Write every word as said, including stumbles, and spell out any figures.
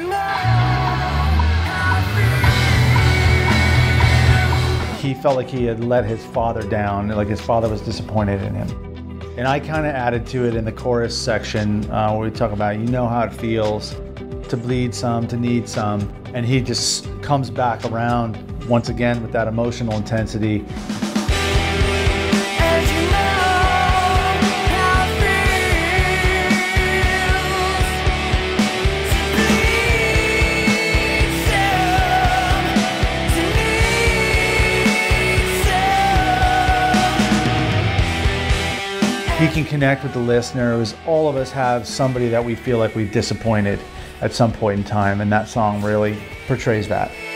He felt like he had let his father down, like his father was disappointed in him. And I kind of added to it in the chorus section uh, where we talk about, you know how it feels to bleed some, to need some. And he just comes back around once again with that emotional intensity. He can connect with the listeners. All of us have somebody that we feel like we've disappointed at some point in time, and that song really portrays that.